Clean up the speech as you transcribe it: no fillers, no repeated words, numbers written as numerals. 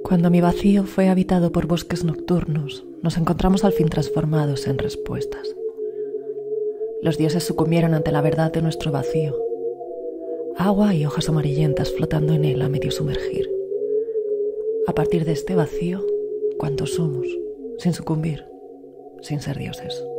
Cuando mi vacío fue habitado por bosques nocturnos, nos encontramos al fin transformados en respuestas. Los dioses sucumbieron ante la verdad de nuestro vacío. Agua y hojas amarillentas flotando en él a medio sumergir. A partir de este vacío, ¿cuántos somos? Sin sucumbir, sin ser dioses.